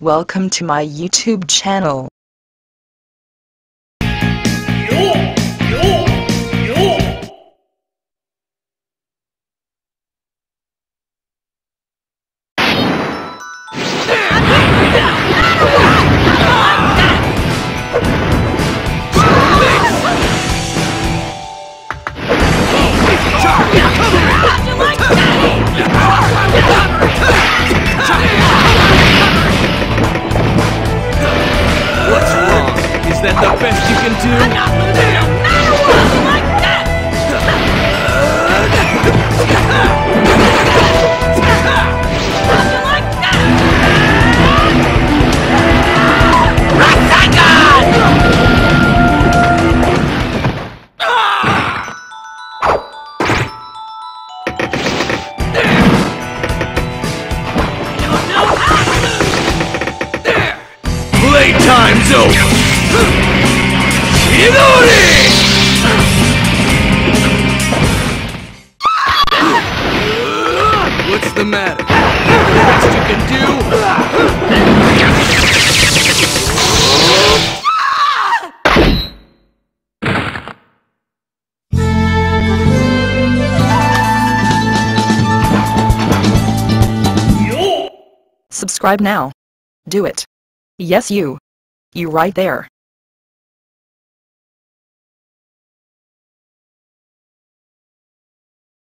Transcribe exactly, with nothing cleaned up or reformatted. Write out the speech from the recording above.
Welcome to my YouTube channel. What's wrong? Is that the best you can do? I'm not losing no matter what! Like that! Something like that! Playtime's over! Chidori! What's the matter? The best you can do? Subscribe now. Do it. Yes, you. You right there.